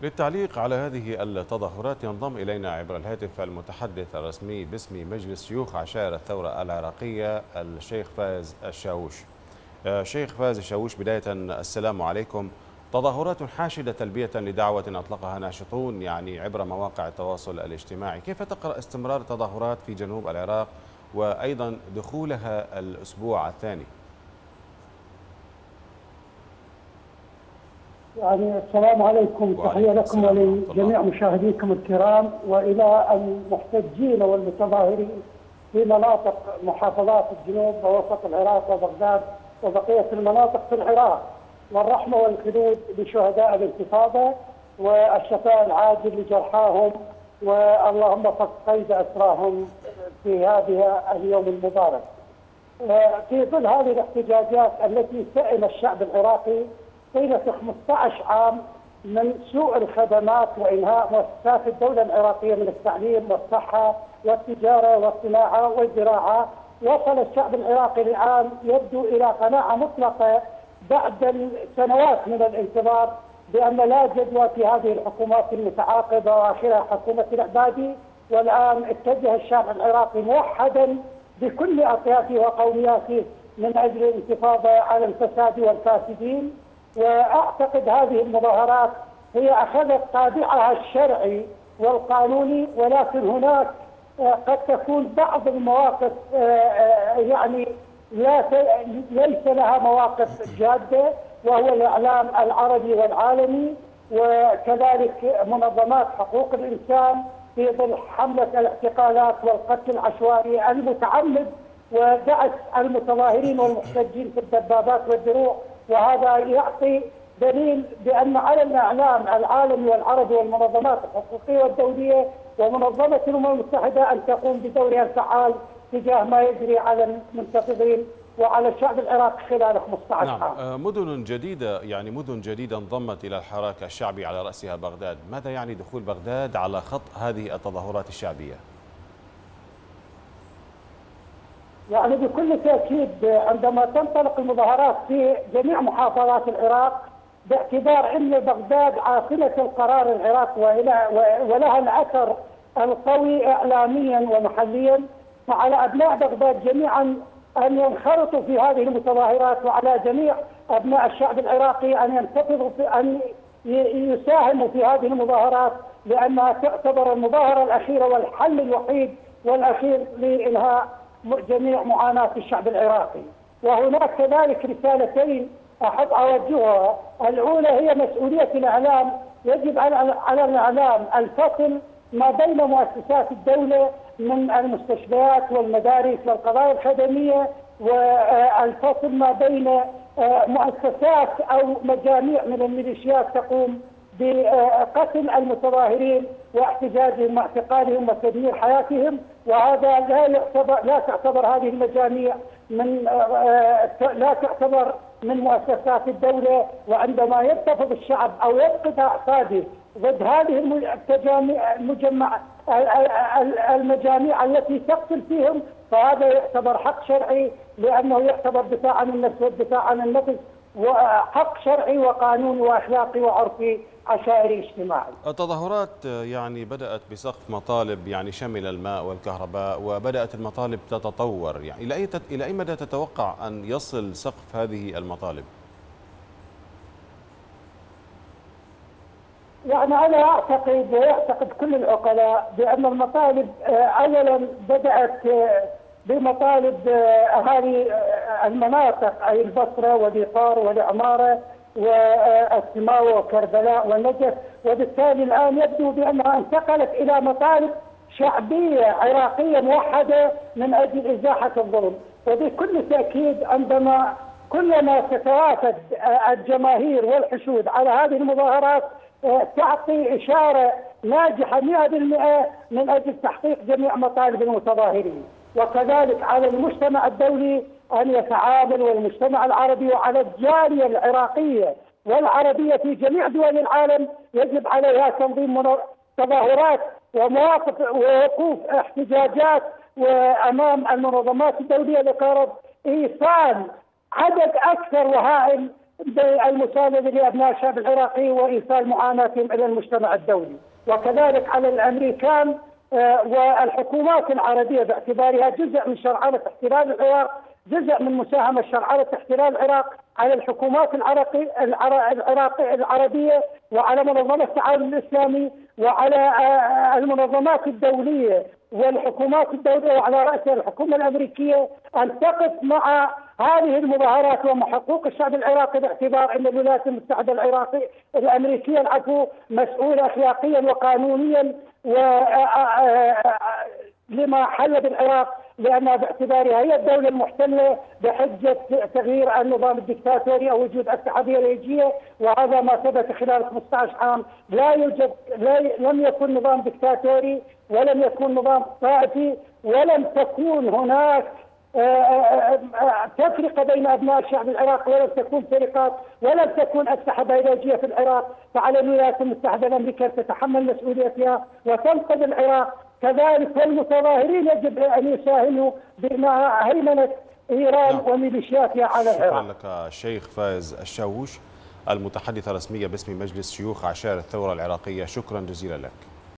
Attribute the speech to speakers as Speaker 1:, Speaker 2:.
Speaker 1: للتعليق على هذه التظاهرات ينضم إلينا عبر الهاتف المتحدث الرسمي باسم مجلس شيوخ عشائر الثورة العراقية الشيخ فايز الشاوش. شيخ فايز الشاوش، بداية السلام عليكم. تظاهرات حاشدة تلبية لدعوة أطلقها ناشطون عبر مواقع التواصل الاجتماعي، كيف تقرأ استمرار التظاهرات في جنوب العراق وأيضا دخولها الأسبوع الثاني؟
Speaker 2: السلام عليكم، تحية لكم ولجميع مشاهديكم الكرام وإلى المحتجين والمتظاهرين في مناطق محافظات الجنوب ووسط العراق وبغداد وبقية المناطق في العراق، والرحمة والخلود لشهداء الانتفاضة والشفاء العاجل لجرحاهم، واللهم فك قيد أسراهم في هذا اليوم المبارك. في ظل هذه الاحتجاجات التي سئم الشعب العراقي طيلة 15 عام من سوء الخدمات وإنهاء مؤسسات الدولة العراقية من التعليم والصحة والتجارة والصناعة والزراعة، وصل الشعب العراقي الآن يبدو إلى قناعة مطلقة بعد سنوات من الانتظار بأن لا جدوى في هذه الحكومات المتعاقبة وآخرها حكومة العبادي. والآن اتجه الشعب العراقي موحدا بكل أطيافه وقومياته من أجل الانتفاضة على الفساد والفاسدين. وأعتقد هذه المظاهرات هي أخذت طابعها الشرعي والقانوني، ولكن هناك قد تكون بعض المواقف ليس لها مواقف جادة، وهو الإعلام العربي والعالمي وكذلك منظمات حقوق الإنسان في ظل حملة الاعتقالات والقتل العشوائي المتعمد ودعس المتظاهرين والمحتجين في الدبابات والدروع. وهذا يعطي دليل بأن على الإعلام العالمي والعربي والمنظمات الحقوقية والدولية ومنظمة الأمم المتحدة أن تقوم بدورها الفعال تجاه ما يجري على المنتفضين وعلى الشعب العراقي خلال 15 عام.
Speaker 1: نعم، مدن جديدة انضمت إلى الحراك الشعبي على رأسها بغداد، ماذا يعني دخول بغداد على خط هذه التظاهرات الشعبية؟
Speaker 2: بكل تأكيد عندما تنطلق المظاهرات في جميع محافظات العراق، باعتبار أن بغداد عاصمة القرار العراق ولها الأثر القوي إعلاميا ومحليا، فعلى أبناء بغداد جميعا أن ينخرطوا في هذه المتظاهرات، وعلى جميع أبناء الشعب العراقي أن ينتفضوا أن يساهموا في هذه المظاهرات، لأنها تعتبر المظاهرة الأخيرة والحل الوحيد والأخير لإنهاء جميع معاناة الشعب العراقي. وهناك كذلك رسالتين أحب أوجهها. الأولى هي مسؤولية الإعلام، يجب على الإعلام الفصل ما بين مؤسسات الدولة من المستشفيات والمدارس والقضايا الخدمية، والفصل ما بين مؤسسات أو مجاميع من الميليشيات تقوم بقتل المتظاهرين واحتجاجهم واعتقالهم وتدمير حياتهم. وهذا لا تعتبر هذه المجاميع لا تعتبر من مؤسسات الدولة. وعندما ينتفض الشعب أو يفقد أعصابه ضد هذه المجاميع التي تقتل فيهم، فهذا يعتبر حق شرعي، لأنه يعتبر دفاع عن النفس والدفاع عن النفس، وحق شرعي وقانوني وأخلاقي وعرفي عشائري اجتماعي.
Speaker 1: التظاهرات بدأت بسقف مطالب شمل الماء والكهرباء، وبدأت المطالب تتطور. إلى أي مدى تتوقع أن يصل سقف هذه المطالب؟
Speaker 2: أنا أعتقد ويعتقد كل العقلاء بأن المطالب أولا بدأت بمطالب أهالي المناطق، أي البصرة وديقار والعمارة والسماوة وكربلاء والنجف، وبالتالي الآن يبدو بأنها انتقلت إلى مطالب شعبية عراقية موحدة من أجل إزاحة الظلم. وبكل تأكيد كلما تتوافد الجماهير والحشود على هذه المظاهرات تعطي إشارة ناجحة 100% من أجل تحقيق جميع مطالب المتظاهرين. وكذلك على المجتمع الدولي أن يتعامل، والمجتمع العربي، وعلى الجالية العراقية والعربية في جميع دول العالم يجب عليها تنظيم تظاهرات ومواقف ووقوف احتجاجات وأمام المنظمات الدولية لغرض إيصال عدد أكثر وهائل بالمساندة لأبناء الشعب العراقي وإيصال معاناتهم إلى المجتمع الدولي، وكذلك على الأمريكان والحكومات العربية باعتبارها جزء من شرعنة احتلال العراق، جزء من مساهمة شرعنة احتلال العراق على الحكومات العربية وعلى منظمة التعاون الإسلامي وعلى المنظمات الدولية والحكومات الدولية وعلى رأسها الحكومة الأمريكية أن تقف مع هذه المظاهرات ومع حقوق الشعب العراقي، باعتبار أن الولايات المتحدة الأمريكية مسؤولة أخلاقيا وقانونيا لما حل بالعراق، لأنها باعتبارها هي الدولة المحتلة بحجة تغيير النظام الدكتاتوري أو وجود أسلحة بيولوجية، وهذا ما ثبت خلال 15 عام. لم يكن نظام دكتاتوري ولم يكن نظام طائفي، ولم تكون هناك تفرقة بين أبناء الشعب العراقي، ولم تكون فرقات، ولم تكون أسلحة بيولوجية في العراق. فعلى الولايات المتحدة الأمريكية تتحمل مسؤوليتها وتنقذ العراق. كذلك المتظاهرين يجب أن يساهموا بإنهاء هيمنة إيران وميليشياتها على العراق.
Speaker 1: شكرا لك الشيخ فايز الشاوش، المتحدث الرسمي باسم مجلس شيوخ عشائر الثورة العراقية، شكرا جزيلا لك.